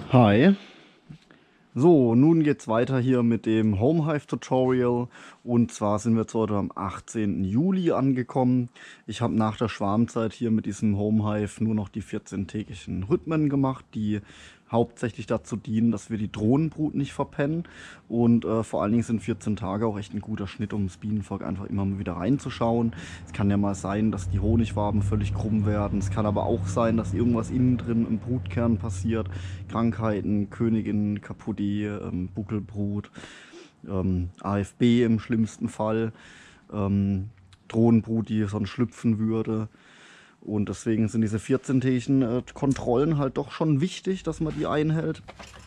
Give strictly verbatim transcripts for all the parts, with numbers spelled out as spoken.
Hi. So, nun geht's weiter hier mit dem Homehive Tutorial und zwar sind wir jetzt heute am achtzehnten Juli angekommen. Ich habe nach der Schwarmzeit hier mit diesem Homehive nur noch die vierzehntägigen Rhythmen gemacht, die hauptsächlich dazu dienen, dass wir die Drohnenbrut nicht verpennen und äh, vor allen Dingen sind vierzehn Tage auch echt ein guter Schnitt, um das Bienenvolk einfach immer mal wieder reinzuschauen. Es kann ja mal sein, dass die Honigwaben völlig krumm werden, es kann aber auch sein, dass irgendwas innen drin im Brutkern passiert, Krankheiten, Königinnen kaputt, ähm, Buckelbrut, ähm, A F B im schlimmsten Fall, ähm, Drohnenbrut, die sonst schlüpfen würde. Und deswegen sind diese vierzehntägigen äh, Kontrollen halt doch schon wichtig, dass man die einhält,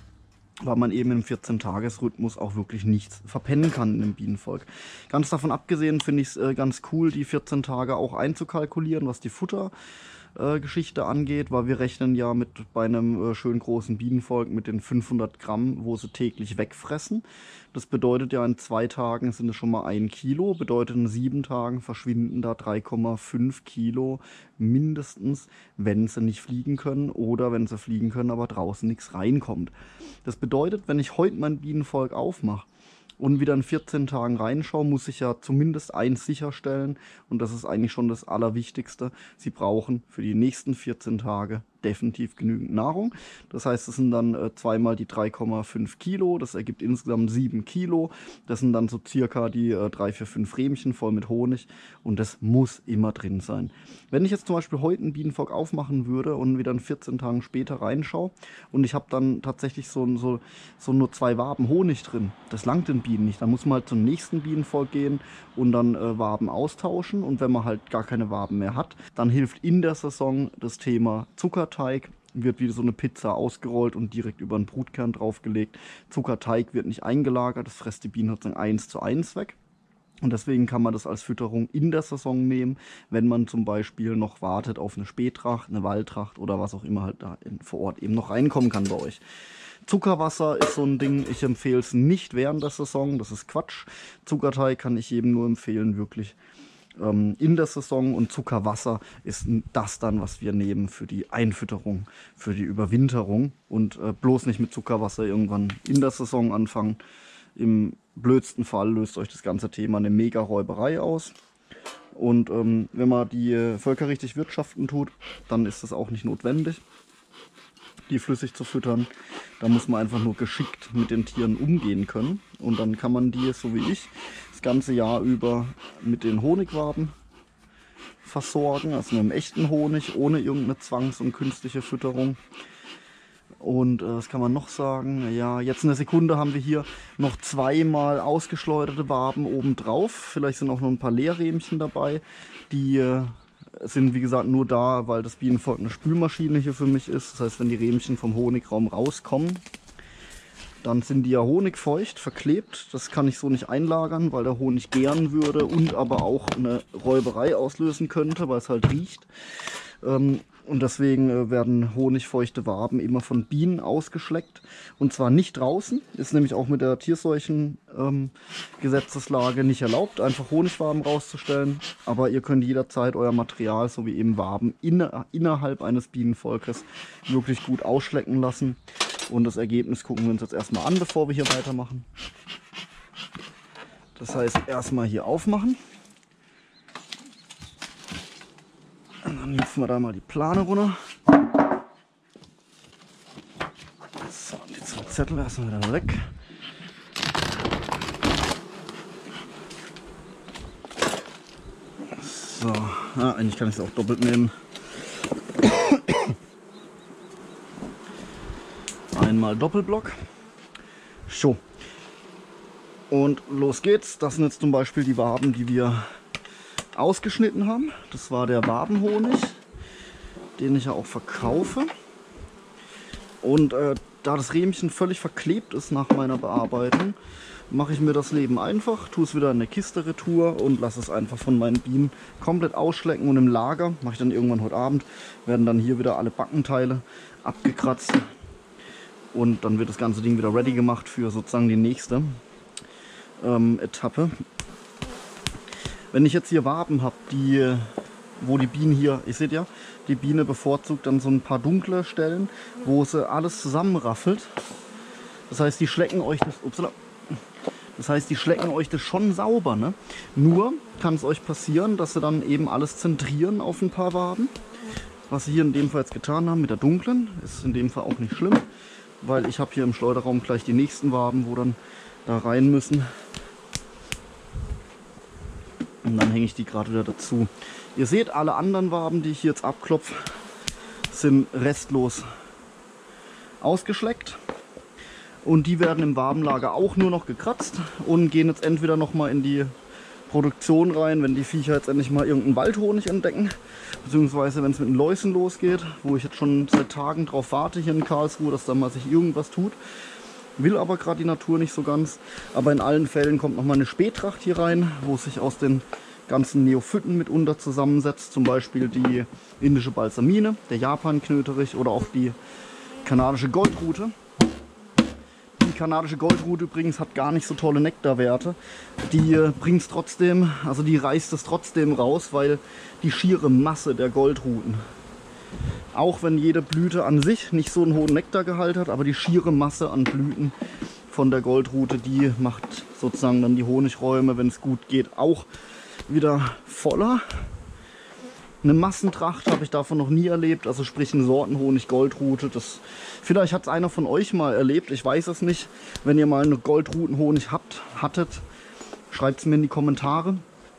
weil man eben im vierzehn-Tages-Rhythmus auch wirklich nichts verpennen kann in dem Bienenvolk. Ganz davon abgesehen finde ich es äh, ganz cool, die vierzehn Tage auch einzukalkulieren, was die Futtergeschichte äh, angeht, weil wir rechnen ja mit bei einem äh, schön großen Bienenvolk mit den fünfhundert Gramm, wo sie täglich wegfressen. Das bedeutet ja, in zwei Tagen sind es schon mal ein Kilo, bedeutet in sieben Tagen verschwinden da drei Komma fünf Kilo mindestens, wenn sie nicht fliegen können oder wenn sie fliegen können, aber draußen nichts reinkommt. Das bedeutet, wenn ich heute mein Bienenvolk aufmache und wieder in vierzehn Tagen reinschaue, muss ich ja zumindest eins sicherstellen und das ist eigentlich schon das Allerwichtigste. Sie brauchen für die nächsten vierzehn Tage definitiv genügend Nahrung. Das heißt, es sind dann äh, zweimal die drei Komma fünf Kilo, das ergibt insgesamt sieben Kilo. Das sind dann so circa die äh, drei, vier, fünf Rähmchen voll mit Honig und das muss immer drin sein. Wenn ich jetzt zum Beispiel heute einen Bienenvolk aufmachen würde und wieder in vierzehn Tagen später reinschaue und ich habe dann tatsächlich so, so, so nur zwei Waben Honig drin, das langt den Bienen nicht. Dann muss man halt zum nächsten Bienenvolk gehen und dann äh, Waben austauschen und wenn man halt gar keine Waben mehr hat, dann hilft in der Saison das Thema Zuckerteig. Wird wie so eine Pizza ausgerollt und direkt über den Brutkern draufgelegt. Zuckerteig wird nicht eingelagert, das frisst die Bienen sozusagen eins zu eins weg. Und deswegen kann man das als Fütterung in der Saison nehmen, wenn man zum Beispiel noch wartet auf eine Spättracht, eine Waldtracht oder was auch immer halt da in, vor Ort eben noch reinkommen kann bei euch. Zuckerwasser ist so ein Ding, ich empfehle es nicht während der Saison, das ist Quatsch. Zuckerteig kann ich jedem nur empfehlen, wirklich in der Saison, und Zuckerwasser ist das dann, was wir nehmen für die Einfütterung, für die Überwinterung und äh, bloß nicht mit Zuckerwasser irgendwann in der Saison anfangen. Im blödsten Fall löst euch das ganze Thema eine Mega-Räuberei aus. Und ähm, wenn man die äh, völkerrichtig wirtschaften tut, dann ist es auch nicht notwendig, die flüssig zu füttern. Da muss man einfach nur geschickt mit den Tieren umgehen können. Und dann kann man die, so wie ich, das ganze Jahr über mit den Honigwaben versorgen. Also mit einem echten Honig, ohne irgendeine Zwangs- und künstliche Fütterung. Und äh, was kann man noch sagen? Ja, jetzt in der Sekunde haben wir hier noch zweimal ausgeschleuderte Waben obendrauf. Vielleicht sind auch noch ein paar Leerrähmchen dabei, die äh, sind wie gesagt nur da, weil das Bienenvolk eine Spülmaschine hier für mich ist. Das heißt, wenn die Rähmchen vom Honigraum rauskommen, dann sind die ja honigfeucht, verklebt. Das kann ich so nicht einlagern, weil der Honig gären würde und aber auch eine Räuberei auslösen könnte, weil es halt riecht. Ähm, Und deswegen werden honigfeuchte Waben immer von Bienen ausgeschleckt. Und zwar nicht draußen. Ist nämlich auch mit der Tierseuchengesetzeslage ähm, nicht erlaubt, einfach Honigwaben rauszustellen. Aber ihr könnt jederzeit euer Material, so wie eben Waben, inner, innerhalb eines Bienenvolkes wirklich gut ausschlecken lassen. Und das Ergebnis gucken wir uns jetzt erstmal an, bevor wir hier weitermachen. Das heißt, erstmal hier aufmachen. Und dann hüpfen wir da mal die Plane runter. So, die zwei Zettel erstmal wieder weg. So, ja, eigentlich kann ich es auch doppelt nehmen. Einmal Doppelblock. So. Und los geht's. Das sind jetzt zum Beispiel die Waben, die wir ausgeschnitten haben. Das war der Wabenhonig, den ich ja auch verkaufe. Und äh, da das Rähmchen völlig verklebt ist nach meiner Bearbeitung, mache ich mir das Leben einfach, tue es wieder in eine Kiste retour und lasse es einfach von meinen Bienen komplett ausschlecken. Und im Lager mache ich dann irgendwann heute Abend, werden dann hier wieder alle Backenteile abgekratzt und dann wird das ganze Ding wieder ready gemacht für sozusagen die nächste ähm, Etappe. Wenn ich jetzt hier Waben habe, die wo die Bienen hier, ihr seht ja, die Biene bevorzugt dann so ein paar dunkle Stellen, wo sie alles zusammenraffelt. Das heißt, die schlecken euch das, upsala, das heißt, die schlecken euch das schon sauber, ne? Nur kann es euch passieren, dass sie dann eben alles zentrieren auf ein paar Waben. Was sie hier in dem Fall jetzt getan haben mit der dunklen, ist in dem Fall auch nicht schlimm, weil ich habe hier im Schleuderraum gleich die nächsten Waben, wo dann da rein müssen. Und dann hänge ich die gerade wieder dazu. Ihr seht, alle anderen Waben, die ich jetzt abklopfe, sind restlos ausgeschleckt. Und die werden im Wabenlager auch nur noch gekratzt und gehen jetzt entweder noch mal in die Produktion rein, wenn die Viecher jetzt endlich mal irgendeinen Waldhonig entdecken, beziehungsweise wenn es mit den Läusen losgeht, wo ich jetzt schon seit Tagen drauf warte hier in Karlsruhe, dass da mal sich irgendwas tut. Will aber gerade die Natur nicht so ganz. Aber in allen Fällen kommt noch mal eine Spättracht hier rein, wo sich aus den ganzen Neophyten mitunter zusammensetzt. Zum Beispiel die indische Balsamine, der Japan-Knöterich oder auch die kanadische Goldrute. Die kanadische Goldrute übrigens hat gar nicht so tolle Nektarwerte. Die äh, bringt es trotzdem, also die reißt es trotzdem raus, weil die schiere Masse der Goldruten, auch wenn jede Blüte an sich nicht so einen hohen Nektargehalt hat, aber die schiere Masse an Blüten von der Goldrute, die macht sozusagen dann die Honigräume, wenn es gut geht, auch wieder voller. Eine Massentracht habe ich davon noch nie erlebt, also sprich ein Sortenhonig Goldrute. Das, vielleicht hat es einer von euch mal erlebt, ich weiß es nicht. Wenn ihr mal eine Goldrutenhonig habt, hattet, schreibt es mir in die Kommentare.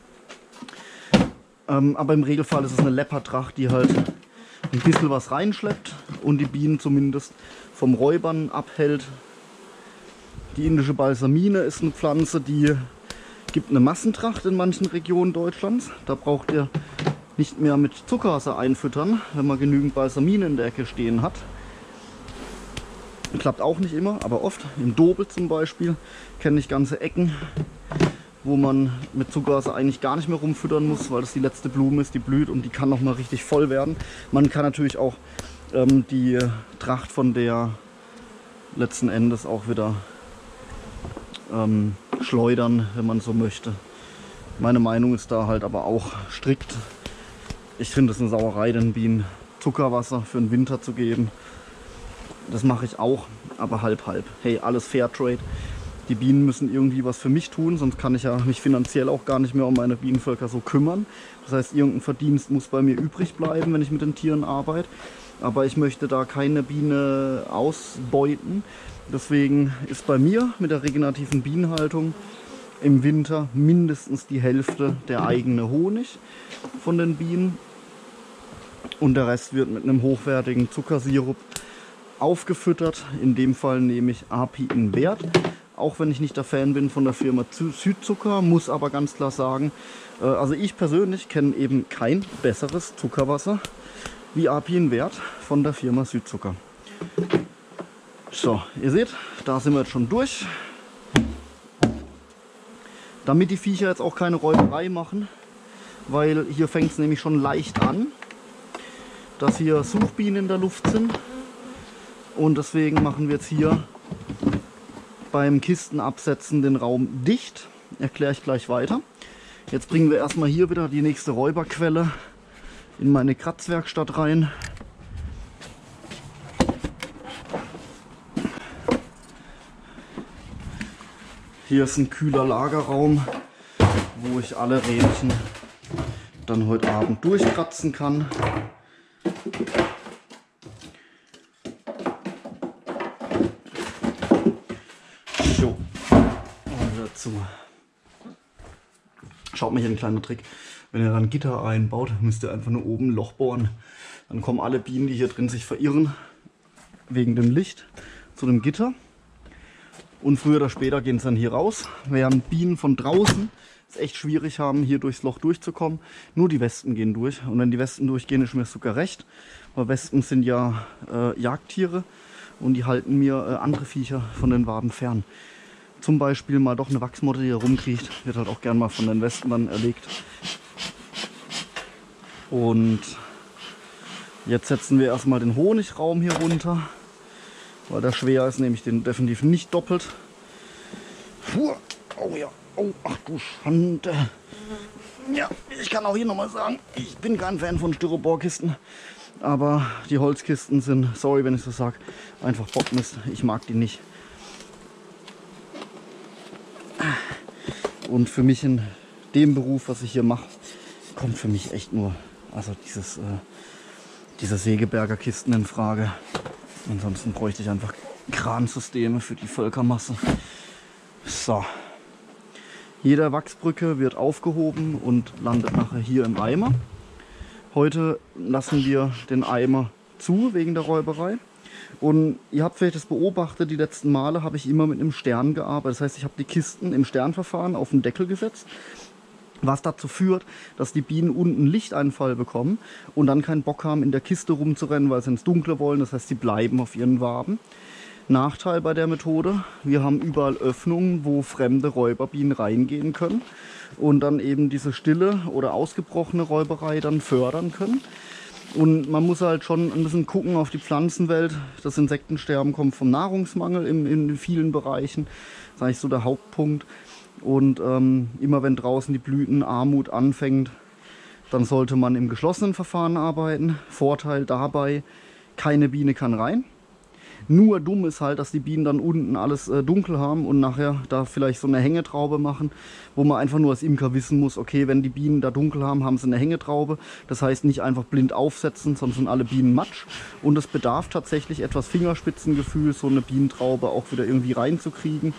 Ähm, aber im Regelfall ist es eine Leopardtracht, die halt ein bisschen was reinschleppt und die Bienen zumindest vom Räubern abhält. Die indische Balsamine ist eine Pflanze, die gibt eine Massentracht in manchen Regionen Deutschlands. Da braucht ihr nicht mehr mit Zuckerwasser einfüttern, wenn man genügend Balsamine in der Ecke stehen hat. Klappt auch nicht immer, aber oft. Im Dobel zum Beispiel kenne ich ganze Ecken, wo man mit Zuckerwasser eigentlich gar nicht mehr rumfüttern muss, weil das die letzte Blume ist, die blüht und die kann noch mal richtig voll werden. Man kann natürlich auch ähm, die Tracht von der letzten Endes auch wieder ähm, schleudern, wenn man so möchte. Meine Meinung ist da halt aber auch strikt. Ich finde es eine Sauerei, den Bienen Zuckerwasser für den Winter zu geben. Das mache ich auch, aber halb halb. Hey, alles Fairtrade. Die Bienen müssen irgendwie was für mich tun, sonst kann ich ja mich finanziell auch gar nicht mehr um meine Bienenvölker so kümmern. Das heißt, irgendein Verdienst muss bei mir übrig bleiben, wenn ich mit den Tieren arbeite. Aber ich möchte da keine Biene ausbeuten. Deswegen ist bei mir mit der regenerativen Bienenhaltung im Winter mindestens die Hälfte der eigene Honig von den Bienen. Und der Rest wird mit einem hochwertigen Zuckersirup aufgefüttert. In dem Fall nehme ich Api-Invert. Auch wenn ich nicht der Fan bin von der Firma Südzucker, muss aber ganz klar sagen, äh, also ich persönlich kenne eben kein besseres Zuckerwasser wie Api-Invert von der Firma Südzucker. So, ihr seht, da sind wir jetzt schon durch. Damit die Viecher jetzt auch keine Räuberei machen, weil hier fängt es nämlich schon leicht an, dass hier Suchbienen in der Luft sind. Und deswegen machen wir jetzt hier beim Kistenabsetzen den Raum dicht. Erkläre ich gleich weiter. Jetzt bringen wir erstmal hier wieder die nächste Räuberquelle in meine Kratzwerkstatt rein. Hier ist ein kühler Lagerraum, wo ich alle Rädchen dann heute Abend durchkratzen kann. So, und dazu. Schaut mal hier ein kleiner Trick. Wenn ihr dann Gitter einbaut, müsst ihr einfach nur oben ein Loch bohren. Dann kommen alle Bienen, die hier drin sich verirren, wegen dem Licht, zu dem Gitter. Und früher oder später gehen sie dann hier raus. Während Bienen von draußen es echt schwierig haben, hier durchs Loch durchzukommen. Nur die Wespen gehen durch. Und wenn die Wespen durchgehen, ist mir sogar recht. Weil Wespen sind ja äh, Jagdtiere und die halten mir äh, andere Viecher von den Waben fern. Zum Beispiel mal doch eine Wachsmotte, die hier rumkriecht, wird halt auch gern mal von den Wespen dann erlegt. Und jetzt setzen wir erstmal den Honigraum hier runter. Weil der schwer ist, nehme ich den definitiv nicht doppelt. Puh. Oh ja, oh, ach du Schande. Ja, ich kann auch hier nochmal sagen, ich bin kein Fan von Styroporkisten. Aber die Holzkisten sind, sorry wenn ich das sage, einfach Bockmist. Ich mag die nicht. Und für mich in dem Beruf, was ich hier mache, kommt für mich echt nur also dieses, äh, diese Segeberger Kisten in Frage. Ansonsten bräuchte ich einfach Kransysteme für die Völkermasse. So. Jede Wachsbrücke wird aufgehoben und landet nachher hier im Eimer. Heute lassen wir den Eimer zu wegen der Räuberei. Und ihr habt vielleicht das beobachtet, die letzten Male habe ich immer mit einem Stern gearbeitet. Das heißt, ich habe die Kisten im Sternverfahren auf den Deckel gesetzt, was dazu führt, dass die Bienen unten Lichteinfall bekommen und dann keinen Bock haben, in der Kiste rumzurennen, weil sie ins Dunkle wollen. Das heißt, sie bleiben auf ihren Waben. Nachteil bei der Methode, wir haben überall Öffnungen, wo fremde Räuberbienen reingehen können und dann eben diese stille oder ausgebrochene Räuberei dann fördern können. Und man muss halt schon ein bisschen gucken auf die Pflanzenwelt. Das Insektensterben kommt vom Nahrungsmangel in, in vielen Bereichen. Das ist eigentlich so der Hauptpunkt. Und ähm, immer wenn draußen die Blütenarmut anfängt, dann sollte man im geschlossenen Verfahren arbeiten. Vorteil dabei, keine Biene kann rein. Nur dumm ist halt, dass die Bienen dann unten alles äh, dunkel haben und nachher da vielleicht so eine Hängetraube machen, wo man einfach nur als Imker wissen muss, okay, wenn die Bienen da dunkel haben, haben sie eine Hängetraube. Das heißt, nicht einfach blind aufsetzen, sonst sind alle Bienen matsch. Und es bedarf tatsächlich etwas Fingerspitzengefühl, so eine Bienentraube auch wieder irgendwie reinzukriegen.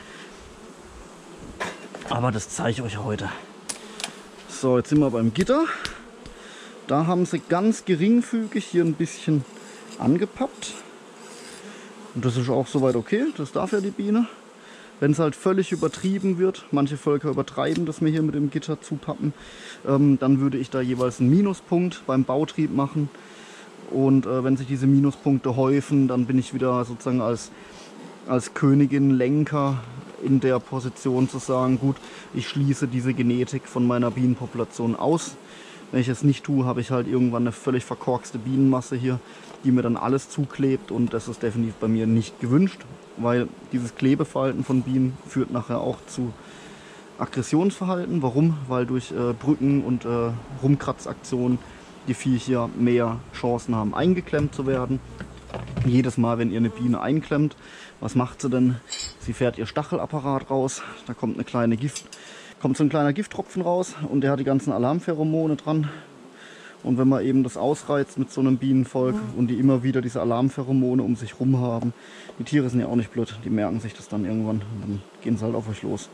Aber das zeige ich euch heute. So, jetzt sind wir beim Gitter. Da haben sie ganz geringfügig hier ein bisschen angepappt. Und das ist auch soweit okay, das darf ja die Biene. Wenn es halt völlig übertrieben wird, manche Völker übertreiben das mir hier mit dem Gitter zupappen, ähm, dann würde ich da jeweils einen Minuspunkt beim Bautrieb machen. Und äh, wenn sich diese Minuspunkte häufen, dann bin ich wieder sozusagen als, als Königin, Lenker in der Position zu sagen, gut, ich schließe diese Genetik von meiner Bienenpopulation aus. Wenn ich es nicht tue, habe ich halt irgendwann eine völlig verkorkste Bienenmasse hier, die mir dann alles zuklebt und das ist definitiv bei mir nicht gewünscht, weil dieses Klebeverhalten von Bienen führt nachher auch zu Aggressionsverhalten. Warum? Weil durch äh, Brücken und äh, Rumkratzaktionen die Viecher mehr Chancen haben, eingeklemmt zu werden. Jedes Mal, wenn ihr eine Biene einklemmt, was macht sie denn? Sie fährt ihr Stachelapparat raus, da kommt eine kleine Gift, kommt so ein kleiner Gifttropfen raus und der hat die ganzen Alarmpheromone dran. Und wenn man eben das ausreizt mit so einem Bienenvolk und die immer wieder diese Alarmpheromone um sich rum haben, die Tiere sind ja auch nicht blöd, die merken sich das dann irgendwann und dann gehen sie halt auf euch los.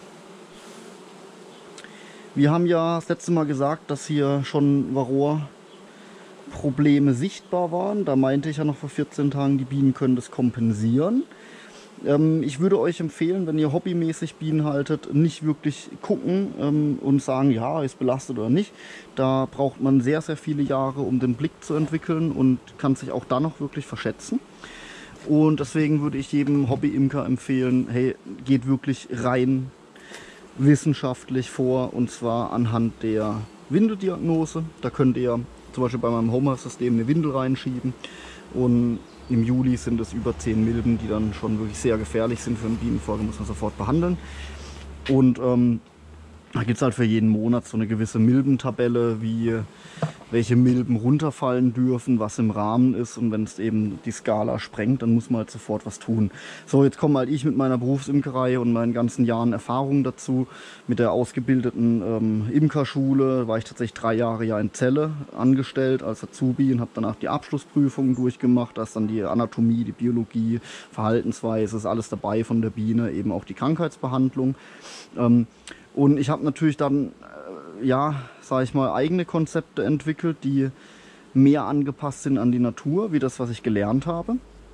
Wir haben ja das letzte Mal gesagt, dass hier schon Varroa-Probleme sichtbar waren. Da meinte ich ja noch vor vierzehn Tagen, die Bienen können das kompensieren. Ähm, ich würde euch empfehlen, wenn ihr hobbymäßig Bienen haltet, nicht wirklich gucken ähm, und sagen, ja, ist belastet oder nicht. Da braucht man sehr, sehr viele Jahre, um den Blick zu entwickeln und kann sich auch da noch wirklich verschätzen. Und deswegen würde ich jedem Hobby-Imker empfehlen, hey, geht wirklich rein wissenschaftlich vor und zwar anhand der Windeldiagnose. Da könnt ihr zum Beispiel bei meinem Homer-System eine Windel reinschieben und im Juli sind es über zehn Milben, die dann schon wirklich sehr gefährlich sind für einen Bienenvolk, muss man sofort behandeln. Und ähm, da gibt es halt für jeden Monat so eine gewisse Milbentabelle, wie welche Milben runterfallen dürfen, was im Rahmen ist. Und wenn es eben die Skala sprengt, dann muss man halt sofort was tun. So, jetzt komme halt ich mit meiner Berufsimkerei und meinen ganzen Jahren Erfahrung dazu. Mit der ausgebildeten ähm, Imkerschule war ich tatsächlich drei Jahre ja in Celle angestellt als Azubi und habe danach die Abschlussprüfungen durchgemacht. Da ist dann die Anatomie, die Biologie, Verhaltensweise, ist alles dabei von der Biene, eben auch die Krankheitsbehandlung. Ähm, und ich habe natürlich dann, äh, ja, sage ich mal, eigene Konzepte entwickelt, die mehr angepasst sind an die Natur, wie das, was ich gelernt habe.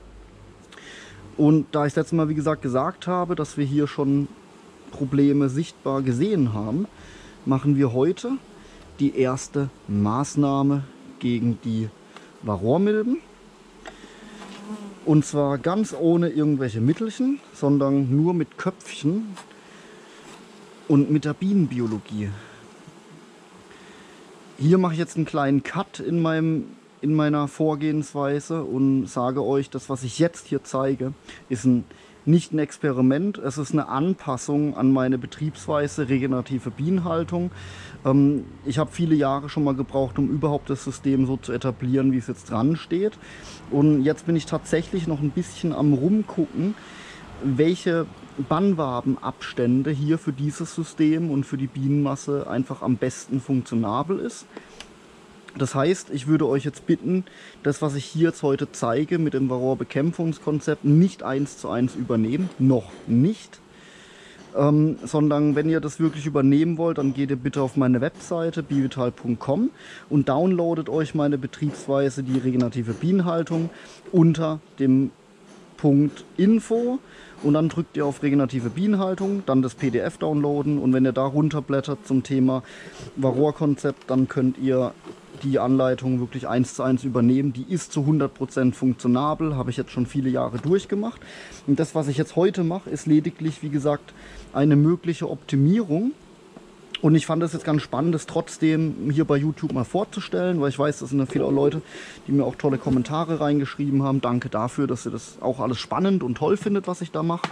Und da ich letztes Mal, wie gesagt, gesagt habe, dass wir hier schon Probleme sichtbar gesehen haben, machen wir heute die erste Maßnahme gegen die Varroamilben. Und zwar ganz ohne irgendwelche Mittelchen, sondern nur mit Köpfchen und mit der Bienenbiologie. Hier mache ich jetzt einen kleinen Cut in, meinem, in meiner Vorgehensweise und sage euch, das, was ich jetzt hier zeige, ist ein nicht ein Experiment, es ist eine Anpassung an meine Betriebsweise regenerative Bienenhaltung. Ähm, ich habe viele Jahre schon mal gebraucht, um überhaupt das System so zu etablieren, wie es jetzt dran steht. Und jetzt bin ich tatsächlich noch ein bisschen am Rumgucken, welche Bannwabenabstände hier für dieses System und für die Bienenmasse einfach am besten funktionabel ist. Das heißt, ich würde euch jetzt bitten, das, was ich hier jetzt heute zeige mit dem Varroa-Bekämpfungskonzept, nicht eins zu eins übernehmen, noch nicht. Ähm, sondern wenn ihr das wirklich übernehmen wollt, dann geht ihr bitte auf meine Webseite bivital punkt com und downloadet euch meine Betriebsweise, die regenerative Bienenhaltung, unter dem Punkt Info und dann drückt ihr auf regenerative Bienenhaltung, dann das P D F downloaden und wenn ihr da runterblättert zum Thema Varroa-Konzept, dann könnt ihr die Anleitung wirklich eins zu eins übernehmen. Die ist zu hundert Prozent funktionabel, habe ich jetzt schon viele Jahre durchgemacht. Und das, was ich jetzt heute mache, ist lediglich, wie gesagt, eine mögliche Optimierung. Und ich fand es jetzt ganz spannend, das trotzdem hier bei YouTube mal vorzustellen, weil ich weiß, das sind ja viele Leute, die mir auch tolle Kommentare reingeschrieben haben. Danke dafür, dass ihr das auch alles spannend und toll findet, was ich da mache.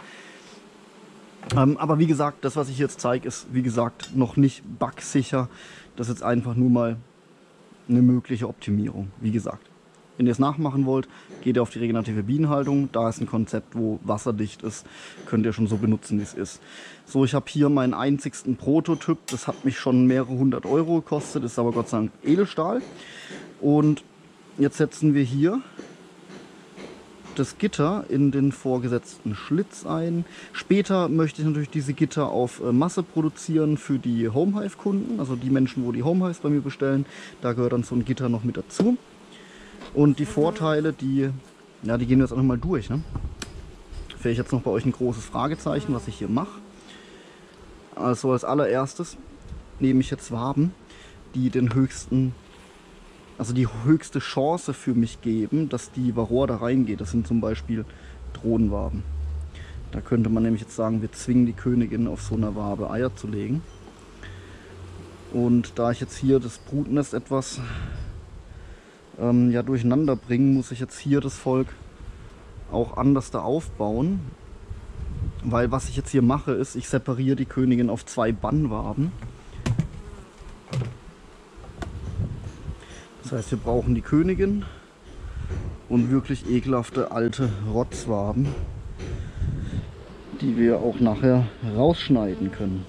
Ähm, aber wie gesagt, das, was ich jetzt zeige, ist, wie gesagt, noch nicht bugsicher. Das ist jetzt einfach nur mal eine mögliche Optimierung, wie gesagt. Wenn ihr es nachmachen wollt, geht ihr auf die regenerative Bienenhaltung. Da ist ein Konzept, wo wasserdicht ist. Könnt ihr schon so benutzen, wie es ist. So, ich habe hier meinen einzigsten Prototyp. Das hat mich schon mehrere hundert Euro gekostet. Ist aber Gott sei Dank Edelstahl. Und jetzt setzen wir hier das Gitter in den vorgesetzten Schlitz ein. Später möchte ich natürlich diese Gitter auf Masse produzieren für die Homehive-Kunden. Also die Menschen, wo die Homehives bei mir bestellen. Da gehört dann so ein Gitter noch mit dazu. Und die Vorteile, die, ja, die gehen wir jetzt auch noch mal durch. Ne? Vielleicht jetzt noch bei euch ein großes Fragezeichen, was ich hier mache. Also als allererstes nehme ich jetzt Waben, die den höchsten, also die höchste Chance für mich geben, dass die Varroa da reingeht. Das sind zum Beispiel Drohnenwaben. Da könnte man nämlich jetzt sagen, wir zwingen die Königin auf so einer Wabe Eier zu legen. Und da ich jetzt hier das Brutnest etwas ähm, ja, durcheinander bringen, muss ich jetzt hier das Volk auch anders da aufbauen. Weil was ich jetzt hier mache, ist, ich separiere die Königin auf zwei Bannwaben. Das heißt, wir brauchen die Königin und wirklich ekelhafte alte Rotzwaben, die wir auch nachher rausschneiden können.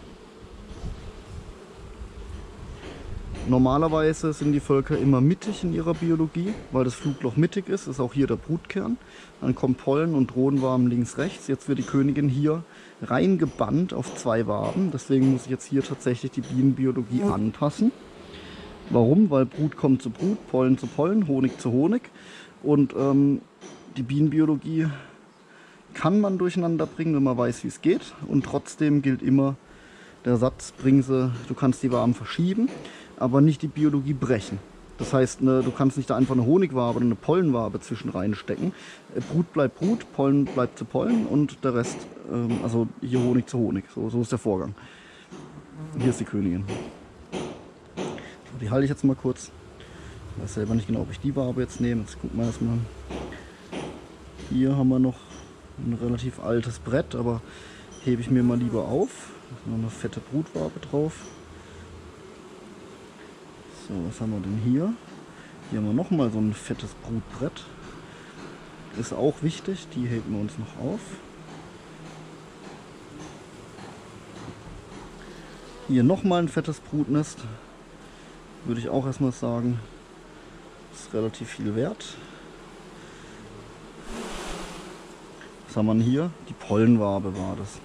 Normalerweise sind die Völker immer mittig in ihrer Biologie, weil das Flugloch mittig ist, ist auch hier der Brutkern. Dann kommt Pollen und Drohnenwaben links, rechts. Jetzt wird die Königin hier reingebannt auf zwei Waben. Deswegen muss ich jetzt hier tatsächlich die Bienenbiologie anpassen. Warum? Weil Brut kommt zu Brut, Pollen zu Pollen, Honig zu Honig. Und ähm, die Bienenbiologie kann man durcheinander bringen, wenn man weiß, wie es geht. Und trotzdem gilt immer der Satz, bring sie, du kannst die Waben verschieben, aber nicht die Biologie brechen. Das heißt, ne, du kannst nicht da einfach eine Honigwabe oder eine Pollenwabe zwischen reinstecken. Brut bleibt Brut, Pollen bleibt zu Pollen und der Rest, ähm, also hier Honig zu Honig. So, so ist der Vorgang. Hier ist die Königin. So, die halte ich jetzt mal kurz. Ich weiß selber nicht genau, ob ich die Wabe jetzt nehme. Jetzt gucken wir erstmal. Hier haben wir noch ein relativ altes Brett, aber hebe ich mir mal lieber auf. Da ist noch eine fette Brutwabe drauf. So, was haben wir denn hier? Hier haben wir nochmal so ein fettes Brutbrett. Ist auch wichtig, die heben wir uns noch auf. Hier nochmal ein fettes Brutnest. Würde ich auch erstmal sagen, ist relativ viel wert. Was haben wir denn hier? Die Pollenwabe war das.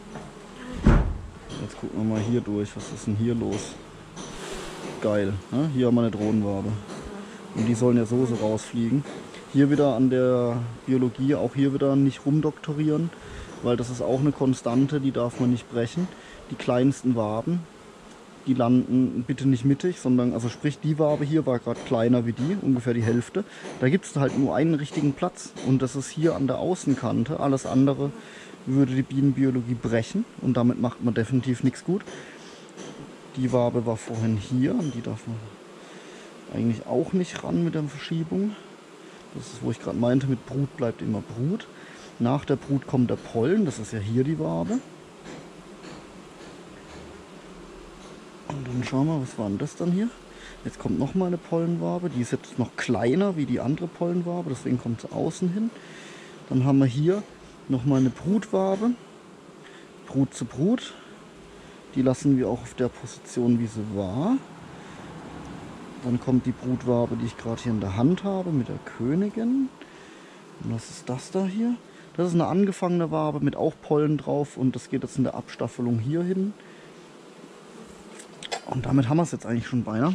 Jetzt gucken wir mal hier durch. Was ist denn hier los? Geil. Ne? Hier haben wir eine Drohnenwabe. Und die sollen ja so so rausfliegen. Hier wieder an der Biologie, auch hier wieder nicht rumdoktorieren, weil das ist auch eine Konstante, die darf man nicht brechen. Die kleinsten Waben, die landen bitte nicht mittig, sondern, also sprich, die Wabe hier war gerade kleiner wie die, ungefähr die Hälfte. Da gibt es halt nur einen richtigen Platz und das ist hier an der Außenkante. Alles andere würde die Bienenbiologie brechen und damit macht man definitiv nichts gut. Die Wabe war vorhin hier und die darf man eigentlich auch nicht ran mit der Verschiebung. Das ist, wo ich gerade meinte, mit Brut bleibt immer Brut. Nach der Brut kommt der Pollen, das ist ja hier die Wabe. Und dann schauen wir, was war denn das dann hier? Jetzt kommt nochmal eine Pollenwabe, die ist jetzt noch kleiner wie die andere Pollenwabe, deswegen kommt sie außen hin. Dann haben wir hier nochmal eine Brutwabe, Brut zu Brut. Die lassen wir auch auf der Position, wie sie war. Dann kommt die Brutwabe, die ich gerade hier in der Hand habe, mit der Königin. Und was ist das da hier? Das ist eine angefangene Wabe mit auch Pollen drauf und das geht jetzt in der Abstaffelung hier hin. Und damit haben wir es jetzt eigentlich schon beinahe.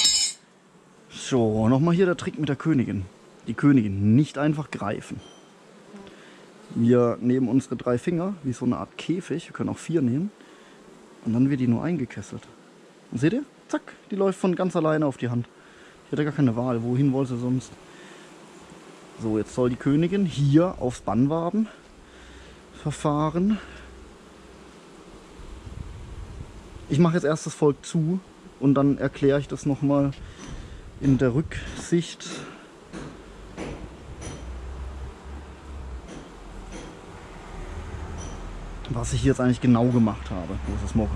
So, nochmal hier der Trick mit der Königin. Die Königin nicht einfach greifen. Wir nehmen unsere drei Finger, wie so eine Art Käfig, wir können auch vier nehmen. Und dann wird die nur eingekesselt. Und seht ihr? Zack, die läuft von ganz alleine auf die Hand. Ich hatte gar keine Wahl, wohin wollte sie sonst? So, jetzt soll die Königin hier aufs Bannwabenverfahren. Ich mache jetzt erst das Volk zu und dann erkläre ich das nochmal in der Rücksicht. Was ich jetzt eigentlich genau gemacht habe. Wo ist das Moche?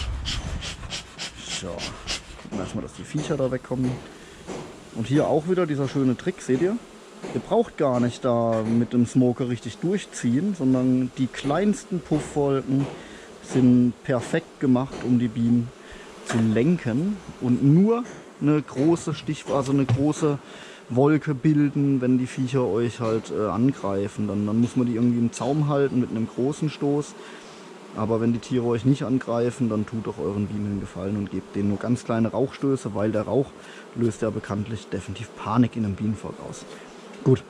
So, gucken wir erstmal, dass die Viecher da wegkommen. Und hier auch wieder dieser schöne Trick, seht ihr? Ihr braucht gar nicht da mit dem Smoker richtig durchziehen, sondern die kleinsten Puffwolken sind perfekt gemacht, um die Bienen zu lenken und nur eine große Stich, also eine große Wolke bilden, wenn die Viecher euch halt äh, angreifen. Dann, dann muss man die irgendwie im Zaum halten mit einem großen Stoß. Aber wenn die Tiere euch nicht angreifen, dann tut auch euren Bienen einen Gefallen und gebt denen nur ganz kleine Rauchstöße, weil der Rauch löst ja bekanntlich definitiv Panik in einem Bienenvolk aus. Gut.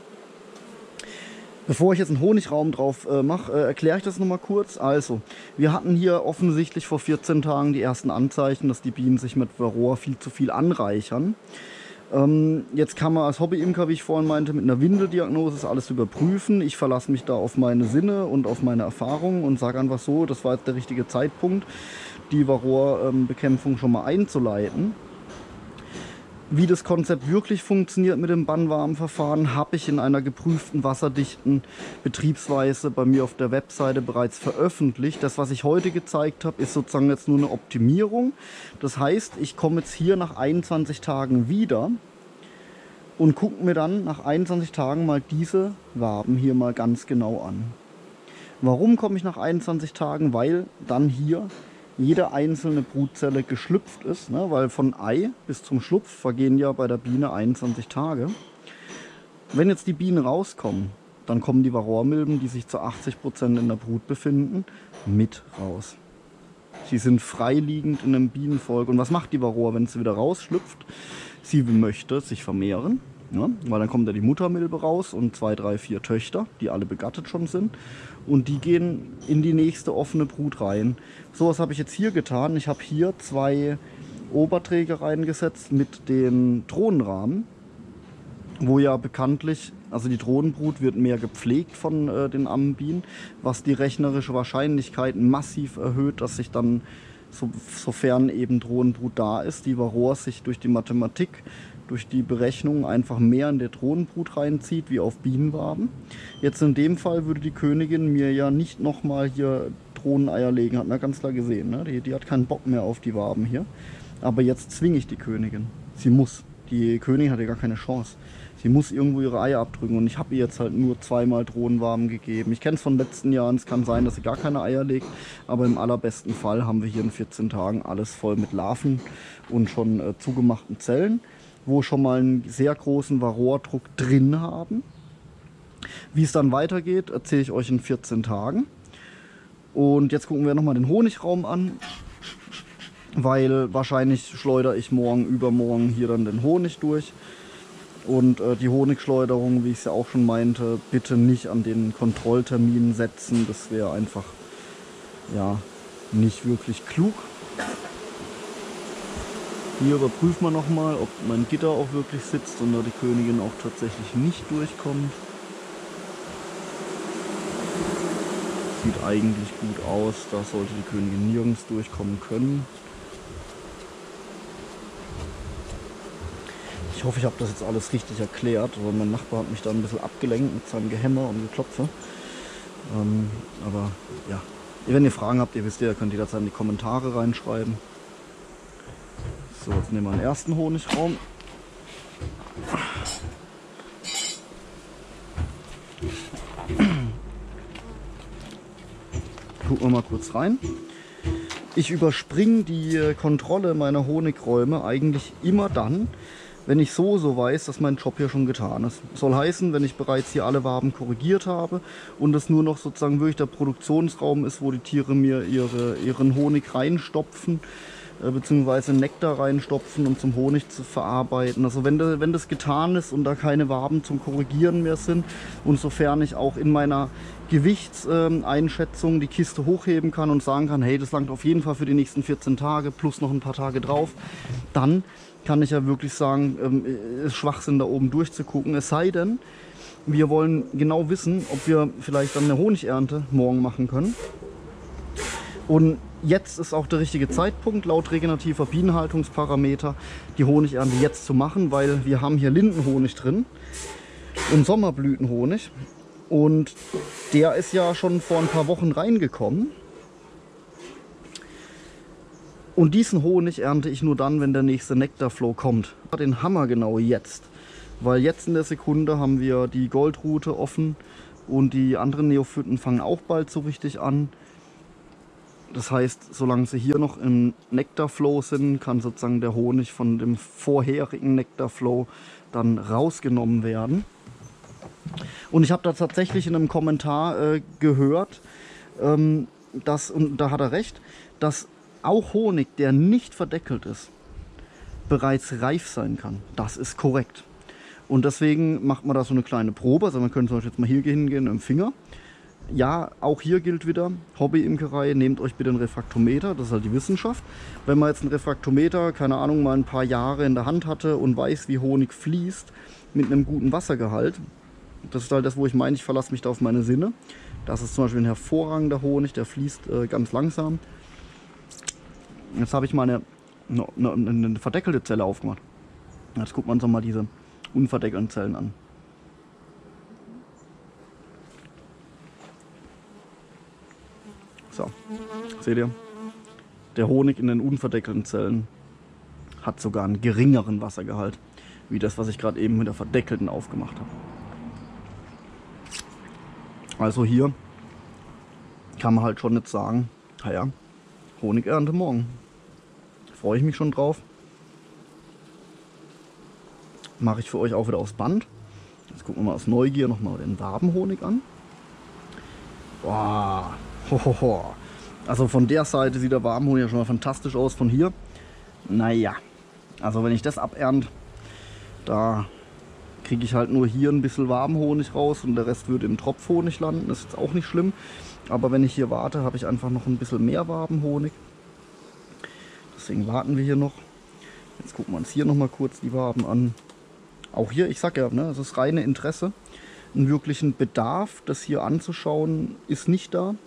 Bevor ich jetzt einen Honigraum drauf äh, mache, äh, erkläre ich das nochmal kurz. Also, wir hatten hier offensichtlich vor vierzehn Tagen die ersten Anzeichen, dass die Bienen sich mit Varroa viel zu viel anreichern. Ähm, jetzt kann man als Hobbyimker, wie ich vorhin meinte, mit einer Windeldiagnose alles überprüfen. Ich verlasse mich da auf meine Sinne und auf meine Erfahrungen und sage einfach so, das war jetzt der richtige Zeitpunkt, die Varroa-Bekämpfung schon mal einzuleiten. Wie das Konzept wirklich funktioniert mit dem Bannwabenverfahren, habe ich in einer geprüften, wasserdichten Betriebsweise bei mir auf der Webseite bereits veröffentlicht. Das, was ich heute gezeigt habe, ist sozusagen jetzt nur eine Optimierung. Das heißt, ich komme jetzt hier nach einundzwanzig Tagen wieder und gucke mir dann nach einundzwanzig Tagen mal diese Waben hier mal ganz genau an. Warum komme ich nach einundzwanzig Tagen? Weil dann hier jede einzelne Brutzelle geschlüpft ist, ne? Weil von Ei bis zum Schlupf vergehen ja bei der Biene einundzwanzig Tage. Wenn jetzt die Bienen rauskommen, dann kommen die Varroamilben, die sich zu achtzig Prozent in der Brut befinden, mit raus. Sie sind freiliegend in einem Bienenvolk. Und was macht die Varroa, wenn sie wieder rausschlüpft? Sie möchte sich vermehren, ja? Weil dann kommt ja die Muttermilbe raus und zwei, drei, vier Töchter, die alle begattet schon sind. Und die gehen in die nächste offene Brut rein. So was habe ich jetzt hier getan. Ich habe hier zwei Oberträger reingesetzt mit den Drohnenrahmen, wo ja bekanntlich, also die Drohnenbrut wird mehr gepflegt von äh, den Ammenbienen, was die rechnerische Wahrscheinlichkeit massiv erhöht, dass sich dann, so, sofern eben Drohnenbrut da ist, die Varroa sich durch die Mathematik, durch die Berechnung einfach mehr in der Drohnenbrut reinzieht, wie auf Bienenwaben. Jetzt in dem Fall würde die Königin mir ja nicht nochmal hier Drohneneier legen, hat man ganz klar gesehen. Ne? Die, die hat keinen Bock mehr auf die Waben hier. Aber jetzt zwinge ich die Königin. Sie muss. Die Königin hat ja gar keine Chance. Sie muss irgendwo ihre Eier abdrücken und ich habe ihr jetzt halt nur zweimal Drohnenwaben gegeben. Ich kenne es von letzten Jahren, es kann sein, dass sie gar keine Eier legt, aber im allerbesten Fall haben wir hier in vierzehn Tagen alles voll mit Larven und schon äh, zugemachten Zellen, wo schon mal einen sehr großen Varroa-Druck drin haben. Wie es dann weitergeht, erzähle ich euch in vierzehn Tagen. Und jetzt gucken wir nochmal den Honigraum an, weil wahrscheinlich schleudere ich morgen, übermorgen hier dann den Honig durch. Und äh, die Honigschleuderung, wie ich es ja auch schon meinte, bitte nicht an den Kontrolltermin setzen. Das wäre einfach ja, nicht wirklich klug. Hier überprüfen wir nochmal, ob mein Gitter auch wirklich sitzt und da die Königin auch tatsächlich nicht durchkommt. Sieht eigentlich gut aus, da sollte die Königin nirgends durchkommen können. Ich hoffe, ich habe das jetzt alles richtig erklärt, weil mein Nachbar hat mich da ein bisschen abgelenkt mit seinem Gehämmer und Geklopfe. Ähm, aber ja, wenn ihr Fragen habt, ihr wisst ja, könnt ihr jederzeit in die Kommentare reinschreiben. So, jetzt nehmen wir den ersten Honigraum. Gucken wir mal kurz rein. Ich überspringe die Kontrolle meiner Honigräume eigentlich immer dann, wenn ich so so weiß, dass mein Job hier schon getan ist. Soll heißen, wenn ich bereits hier alle Waben korrigiert habe und es nur noch sozusagen wirklich der Produktionsraum ist, wo die Tiere mir ihre, ihren Honig reinstopfen, äh, beziehungsweise Nektar reinstopfen, um zum Honig zu verarbeiten. Also wenn, de, wenn das getan ist und da keine Waben zum Korrigieren mehr sind und sofern ich auch in meiner Gewichtseinschätzung äh, die Kiste hochheben kann und sagen kann, hey, das langt auf jeden Fall für die nächsten vierzehn Tage plus noch ein paar Tage drauf, dann kann ich ja wirklich sagen, ähm, ist Schwachsinn da oben durchzugucken. Es sei denn, wir wollen genau wissen, ob wir vielleicht dann eine Honigernte morgen machen können. Und jetzt ist auch der richtige Zeitpunkt, laut regenerativer Bienenhaltungsparameter, die Honigernte jetzt zu machen, weil wir haben hier Lindenhonig drin und Sommerblütenhonig. Und der ist ja schon vor ein paar Wochen reingekommen. Und diesen Honig ernte ich nur dann, wenn der nächste Nektarflow kommt. Den Hammer genau jetzt. Weil jetzt in der Sekunde haben wir die Goldrute offen und die anderen Neophyten fangen auch bald so richtig an. Das heißt, solange sie hier noch im Nektarflow sind, kann sozusagen der Honig von dem vorherigen Nektarflow dann rausgenommen werden. Und ich habe da tatsächlich in einem Kommentar äh, gehört, ähm, dass, und da hat er recht, dass auch Honig, der nicht verdeckelt ist, bereits reif sein kann. Das ist korrekt. Und deswegen macht man da so eine kleine Probe. Also man könnte zum Beispiel jetzt mal hier hingehen im Finger. Ja, auch hier gilt wieder, Hobbyimkerei, nehmt euch bitte einen Refraktometer, das ist halt die Wissenschaft. Wenn man jetzt einen Refraktometer, keine Ahnung, mal ein paar Jahre in der Hand hatte und weiß, wie Honig fließt, mit einem guten Wassergehalt, das ist halt das, wo ich meine, ich verlasse mich da auf meine Sinne. Das ist zum Beispiel ein hervorragender Honig, der fließt äh, ganz langsam. Jetzt habe ich mal eine, eine, eine verdeckelte Zelle aufgemacht. Jetzt guckt man uns mal diese unverdeckelten Zellen an. So, seht ihr? Der Honig in den unverdeckelten Zellen hat sogar einen geringeren Wassergehalt, wie das, was ich gerade eben mit der verdeckelten aufgemacht habe. Also hier kann man halt schon nicht sagen, naja, Honigernte morgen. Freue ich mich schon drauf. Mache ich für euch auch wieder aufs Band. Jetzt gucken wir mal aus Neugier nochmal den Wabenhonig an. Boah. Hohoho. Also von der Seite sieht der Wabenhonig ja schon mal fantastisch aus. Von hier, naja, also wenn ich das abernte, da kriege ich halt nur hier ein bisschen Wabenhonig raus und der Rest würde im Tropfhonig landen. Das ist jetzt auch nicht schlimm. Aber wenn ich hier warte, habe ich einfach noch ein bisschen mehr Wabenhonig. Deswegen warten wir hier noch. Jetzt gucken wir uns hier noch mal kurz die Waben an. Auch hier, ich sag ja, ne, es ist reine Interesse. Einen wirklichen Bedarf, das hier anzuschauen, ist nicht da.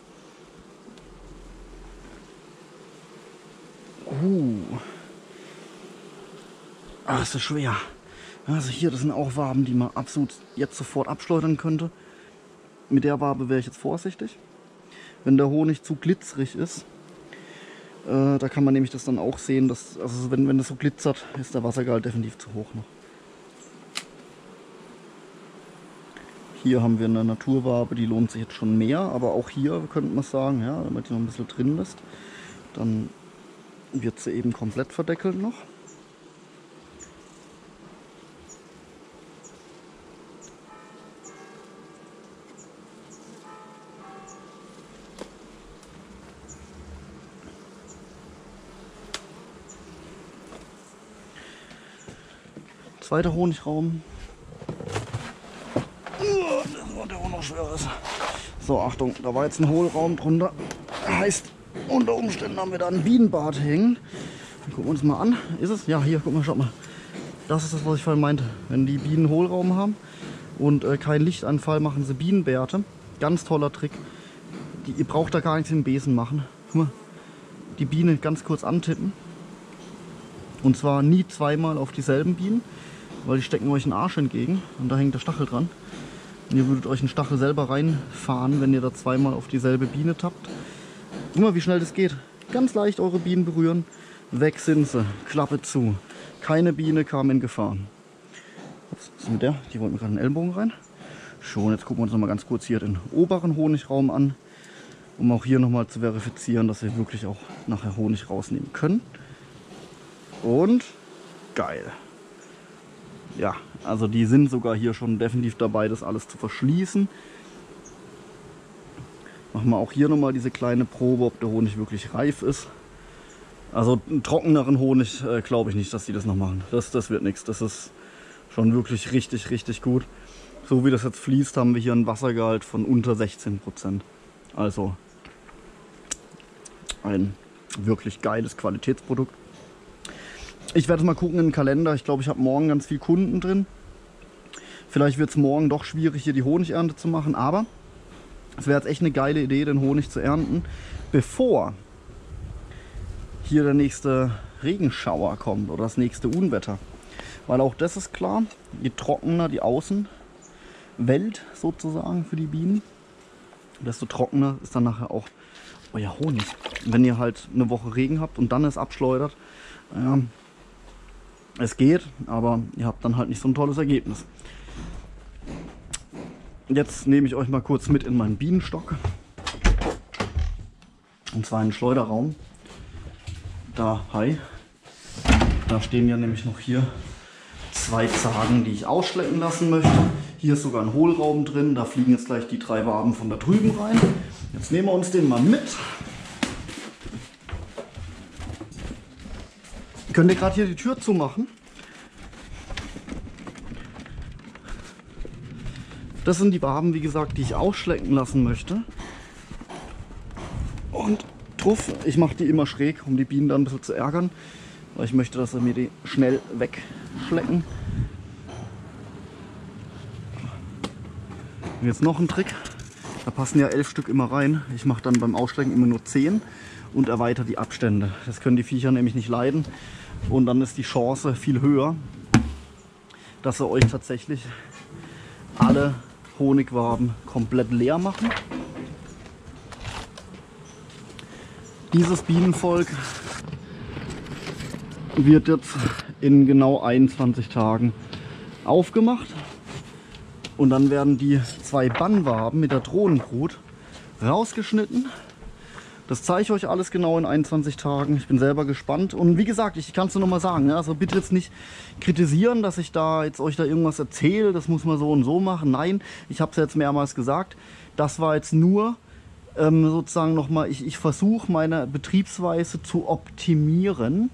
Uh. Ah, ist das schwer. Also hier, das sind auch Waben, die man absolut jetzt sofort abschleudern könnte. Mit der Wabe wäre ich jetzt vorsichtig. Wenn der Honig zu glitzerig ist, äh, da kann man nämlich das dann auch sehen, dass, also wenn, wenn das so glitzert, ist der Wassergehalt definitiv zu hoch noch. Hier haben wir eine Naturwabe, die lohnt sich jetzt schon mehr, aber auch hier könnte man sagen, ja, wenn man die noch ein bisschen drin lässt, dann wird sie eben komplett verdeckelt noch. Zweiter Honigraum. Der auch noch schwer ist. So, Achtung, da war jetzt ein Hohlraum drunter. Heißt, unter Umständen haben wir da ein Bienenbad hängen. Gucken wir uns mal an. Ist es? Ja, hier, guck mal, schaut mal. Das ist das, was ich vorhin meinte. Wenn die Bienen Hohlraum haben und äh, keinen Lichtanfall, machen sie Bienenbärte. Ganz toller Trick. Die, ihr braucht da gar nichts im Besen machen. Guck mal, die Biene ganz kurz antippen. Und zwar nie zweimal auf dieselben Bienen. weil die stecken euch einen Arsch entgegen und da hängt der Stachel dran. Und ihr würdet euch einen Stachel selber reinfahren, wenn ihr da zweimal auf dieselbe Biene tappt. Guck mal, wie schnell das geht. Ganz leicht eure Bienen berühren. Weg sind sie. Klappe zu. Keine Biene kam in Gefahr. Ups, was ist mit der? Die wollte mir gerade einen Ellenbogen rein. Schon, jetzt gucken wir uns noch mal ganz kurz hier den oberen Honigraum an, um auch hier nochmal zu verifizieren, dass wir wirklich auch nachher Honig rausnehmen können. Und geil. Ja, also die sind sogar hier schon definitiv dabei, das alles zu verschließen. Machen wir auch hier nochmal diese kleine Probe, ob der Honig wirklich reif ist. Also einen trockeneren Honig äh, glaube ich nicht, dass die das noch machen. Das, das wird nichts. Das ist schon wirklich richtig, richtig gut. So wie das jetzt fließt, haben wir hier einen Wassergehalt von unter sechzehn Prozent. Also ein wirklich geiles Qualitätsprodukt. Ich werde mal gucken in den Kalender. Ich glaube, ich habe morgen ganz viele Kunden drin. Vielleicht wird es morgen doch schwierig, hier die Honigernte zu machen. Aber es wäre jetzt echt eine geile Idee, den Honig zu ernten, bevor hier der nächste Regenschauer kommt oder das nächste Unwetter. Weil auch das ist klar, je trockener die Außenwelt sozusagen für die Bienen, desto trockener ist dann nachher auch euer Honig. Wenn ihr halt eine Woche Regen habt und dann es abschleudert, ja, es geht, aber ihr habt dann halt nicht so ein tolles Ergebnis. Jetzt nehme ich euch mal kurz mit in meinen Bienenstock. Und zwar in den Schleuderraum. Da, hi. Da stehen ja nämlich noch hier zwei Zagen, die ich ausschlecken lassen möchte. Hier ist sogar ein Hohlraum drin. Da fliegen jetzt gleich die drei Waben von da drüben rein. Jetzt nehmen wir uns den mal mit. Könnt ihr gerade hier die Tür zumachen? Das sind die Waben, wie gesagt, die ich ausschlecken lassen möchte. Und truff, ich mache die immer schräg, um die Bienen dann ein bisschen zu ärgern. Weil ich möchte, dass sie mir die schnell wegschlecken. Und jetzt noch ein Trick. Da passen ja elf Stück immer rein. Ich mache dann beim Ausschlecken immer nur zehn und erweitere die Abstände. Das können die Viecher nämlich nicht leiden. Und dann ist die Chance viel höher, dass sie euch tatsächlich alle Honigwaben komplett leer machen. Dieses Bienenvolk wird jetzt in genau einundzwanzig Tagen aufgemacht. Und dann werden die zwei Bannwaben mit der Drohnenbrut rausgeschnitten. Das zeige ich euch alles genau in einundzwanzig Tagen. Ich bin selber gespannt. Und wie gesagt, ich kann es nur noch mal sagen. Also bitte jetzt nicht kritisieren, dass ich da jetzt euch da irgendwas erzähle. Das muss man so und so machen. Nein, ich habe es jetzt mehrmals gesagt. Das war jetzt nur ähm, sozusagen nochmal, ich, ich versuche meine Betriebsweise zu optimieren.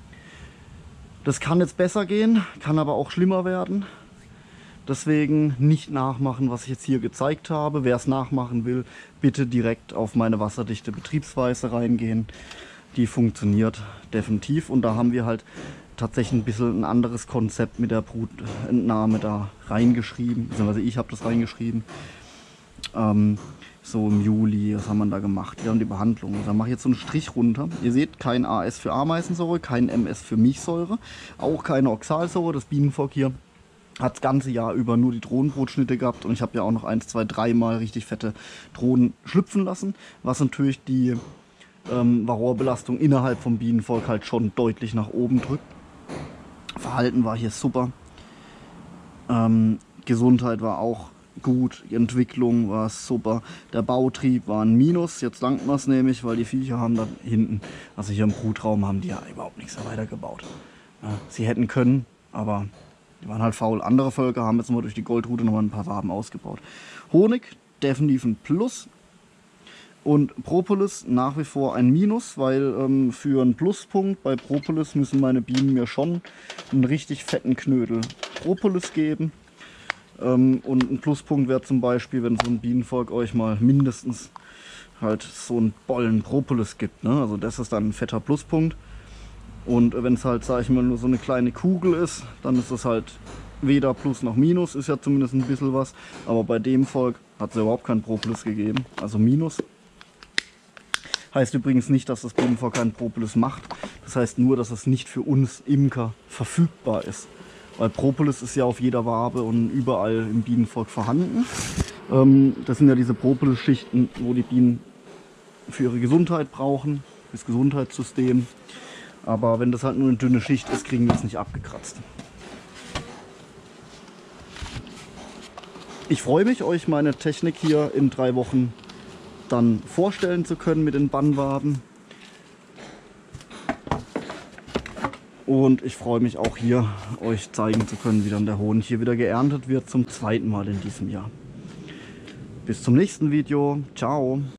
Das kann jetzt besser gehen, kann aber auch schlimmer werden. Deswegen nicht nachmachen, was ich jetzt hier gezeigt habe. Wer es nachmachen will, bitte direkt auf meine wasserdichte Betriebsweise reingehen. Die funktioniert definitiv. Und da haben wir halt tatsächlich ein bisschen ein anderes Konzept mit der Brutentnahme da reingeschrieben. Beziehungsweise ich habe das reingeschrieben. Ähm, so im Juli, was haben wir da gemacht? Wir haben die Behandlung. Da mache ich jetzt so einen Strich runter. Ihr seht, kein A S für Ameisensäure, kein M S für Milchsäure, auch keine Oxalsäure. Das Bienenvolk hier hat das ganze Jahr über nur die Drohnenbrotschnitte gehabt und ich habe ja auch noch eins, zwei, dreimal richtig fette Drohnen schlüpfen lassen, was natürlich die ähm, Varroa-Belastung innerhalb vom Bienenvolk halt schon deutlich nach oben drückt. Verhalten war hier super, ähm, Gesundheit war auch gut, die Entwicklung war super, der Bautrieb war ein Minus, jetzt dankt man es nämlich, weil die Viecher haben da hinten, also hier im Brutraum haben die ja überhaupt nichts mehr weitergebaut. Ja, sie hätten können, aber die waren halt faul. Andere Völker haben jetzt mal durch die Goldrute noch mal ein paar Waben ausgebaut. Honig, definitiv ein Plus. Und Propolis nach wie vor ein Minus, weil ähm, für einen Pluspunkt bei Propolis müssen meine Bienen mir schon einen richtig fetten Knödel Propolis geben. Ähm, und ein Pluspunkt wäre zum Beispiel, wenn so ein Bienenvolk euch mal mindestens halt so einen Bollen Propolis gibt. Ne? Also das ist dann ein fetter Pluspunkt. Und wenn es halt, sage ich mal, nur so eine kleine Kugel ist, dann ist es halt weder Plus noch Minus, ist ja zumindest ein bisschen was. Aber bei dem Volk hat es überhaupt kein Propolis gegeben, also Minus. Heißt übrigens nicht, dass das Bienenvolk kein Propolis macht. Das heißt nur, dass es nicht für uns Imker verfügbar ist. weil Propolis ist ja auf jeder Wabe und überall im Bienenvolk vorhanden. Ähm, das sind ja diese Propolis-Schichten, wo die Bienen für ihre Gesundheit brauchen, fürs Gesundheitssystem. Aber wenn das halt nur eine dünne Schicht ist, kriegen wir es nicht abgekratzt. Ich freue mich, euch meine Technik hier in drei Wochen dann vorstellen zu können mit den Bannwaben. Und ich freue mich auch hier, euch zeigen zu können, wie dann der Honig hier wieder geerntet wird, zum zweiten Mal in diesem Jahr. Bis zum nächsten Video. Ciao.